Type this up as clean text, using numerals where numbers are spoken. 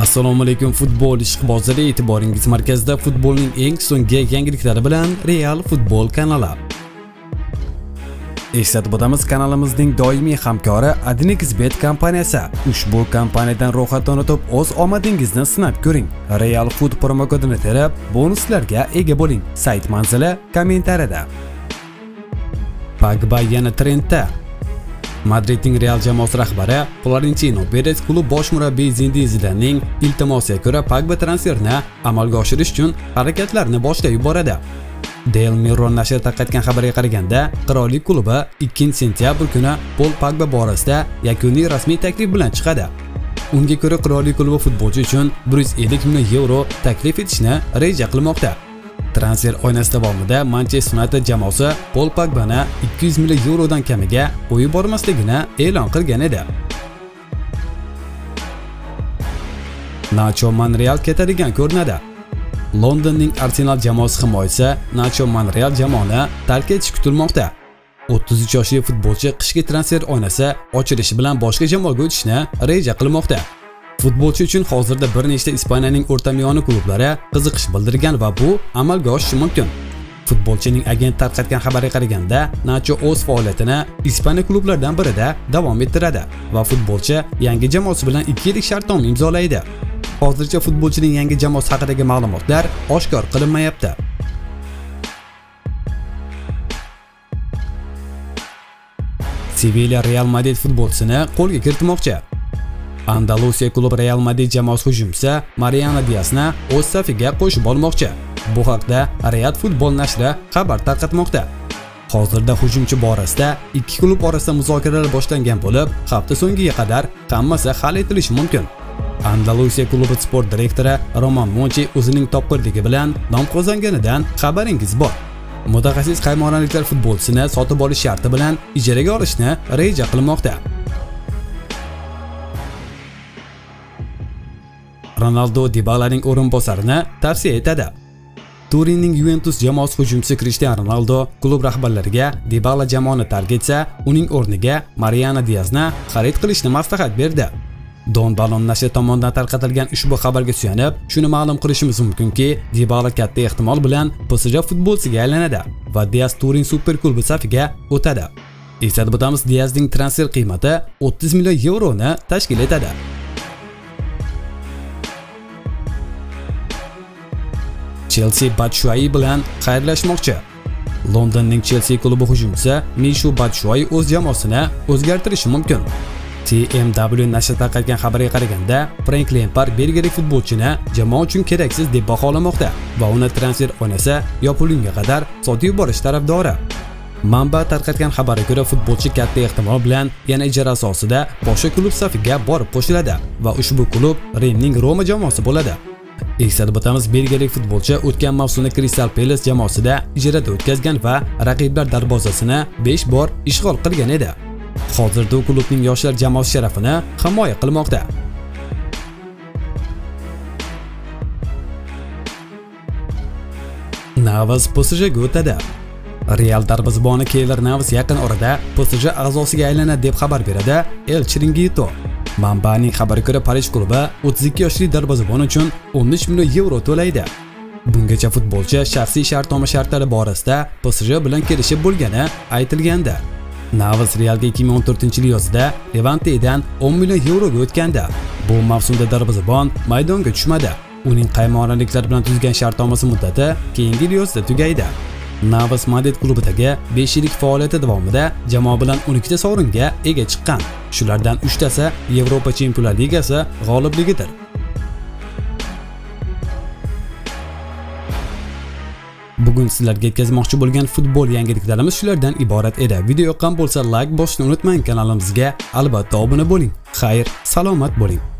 Assalomu alaykum futbol ishqibozlari, e'tiboringiz markazida futbolning eng so'nggi yangiliklari bilan Real Futbol kanali. Eslatib o'tamiz, kanalimizning doimiy hamkori AdinXBet kompaniyasi. Ushbu kompaniyadan ro'yxatdan o'tib o'z omadingizni sinab ko'ring. Real Food promo kodini terib, bonuslarga ega bo'ling. Sayt manzili kommentariyada. Pogba yana trendda. Madridning Real jamoasi rahbari Florentino Perez klub bosh murabbiyi Zinedine Zidanening iltimosiga ko'ra Pogba transferini amalga oshirish uchun harakatlarni boshlab yuboradi. Daily Mirror nashri tarqatgan xabarga qaraganda, Qirollik klubi 2-sentyabr kuni Paul Pogba borasida yakuniy rasmiy taklif bilan chiqadi. Unga ko'ra Qirollik klubi futbolchi uchun 150 million yevro taklif etishni reja qilmoqda. Transfer oynasi davomida Manchester United jamoasi Paul Pogbani 200 million yevrodan kamiga qo'yib bormasligini e'lon qilgan edi. Nacho Monreal ketadigan ko'rinadi. Londonning Arsenal jamoasi himoyachisi Nacho Monreal jamoani tark etishi kutilmoqda. 33 yoshli futbolchi qishki transfer oynasi ochilishi bilan boshqa jamoaga o'tishni reja qilmoqda. Futbolchi uchun hozirda bir nechta Ispaniyaning o'rta miyoni klublari qiziqish bildirgan va bu amalga oshishi mumkin. Futbolchining agenti tarqatgan xabarga qaraganda, Nacho o'z faoliyatini Ispaniya klublaridan birida davom ettiradi va futbolchi yangi jamoasi bilan 2 yillik shartnoma imzolaydi. Hozircha futbolchining yangi jamoasi haqidagi ma'lumotlar oshkor qilinmayapti. Sevilla Real Madrid futbolchisini qo'lga kiritmoqchi. Andalusiya klubi Real Madrid jamoasi hujumchisi Mariano Diasni o'z safiga qo'shib olmoqchi. Bu haqda Riyad futbol nashri xabar tarqatmoqda. Hozirda hujumchi borasida ikki klub orasida muzokaralar boshlangan bo'lib, hafta so'ngiga qadar hammasi hal etilishi mumkin. Andalusiya klubi sport direktori Roman Monchi o'zining topqirligi bilan nom qozonganidan xabaringiz bor. Mutaxassis qaymonaliklar futbolchisini sotib olish sharti bilan ijaraga olishni reja qilmoqda. Ronaldo Dybalaning o'rinbosarini tavsiya etadi. Turinning Juventus jamoasi hujumchisi Cristiano Ronaldo klub rahbarlariga Dybala jamoani tark etsa, uning o'rniga Mariano Diasni xarid qilishni maslahat berdi. Don Balon nashri tomonidan tarqatilgan ushbu xabarga suyanib, shuni ma'lum qilishimiz mumkinki, Dybala katta ehtimol bilan PSG futbolchisiga aylanadi va Dias Turin super klubi safiga o'tadi. Eslatib o'tamiz, Diasning transfer qiymati 30 million yevroni tashkil etadi. Chelsea Batshuayi bilan xayrlashmoqchi. Londonning Chelsea klubi hujumchisi Mishu Batshuayi o'z jamoasini o'zgartirishi mumkin. TMW nashri tarqatgan xabarga qaraganda, Frank Lampard belgiyalik futbolchini jamoa uchun keraksiz deb baholamoqda va uni transfer oynasi yopilgunga qadar sotib yuborish tarafdori. Manba tarqatgan xabarga ko'ra, futbolchi katta ehtimol bilan yana ijara asosida boshqa klub safiga borib qo'shiladi va ushbu klub Rimning Roma jamoasi bo'ladi. Eslatib o'tamiz, belgiyalik futbolchi o'tgan mavsumda Crystal Palace jamoasida ijarada o'tkazgan va raqiblar darvozasini 5 bor ishg'ol qilgan edi. Hozirda u klubning yoshlar jamoasi sharafini himoya qilmoqda. Navas PSJga o'tadi. Real darvozaboni Keylor Navas yaqin orada PSG a'zosiga aylanadi deb xabar beradi El Chiringuito. Manbaning xabariga ko'ra, Parij klubi 32 yoshli darvozabon uchun 13 million yevro to'laydi. Bungacha futbolchi shaxsiy shartnoma shartlari borasida PSG bilan kelishib bo'lgani aytilgandi. Navas Realga 2014-yil yozida Levante'dan 10 million yevroga o'tgandi. Bu mavsumda darvozabon maydonga tushmadi. Uning qaymonaliklar bilan tuzgan shartnomasi muddati keyingi yozda tugaydi. Navas Madrid klubidagi 5 yillik faoliyati davomida jamoa bilan 12 ta sovringa ega chiqqan. Shulardan 3 tasi Yevropa Chempionlar Ligasi g'olibligidir. Bugun sizlarga yetkazmoqchi bo'lgan futbol yangiliklarimiz shulardan iborat edi. Video yoqqan bo'lsa like bosishni unutmang, kanalimizga albatta obuna bo'ling. Xayr, salomat bo'ling.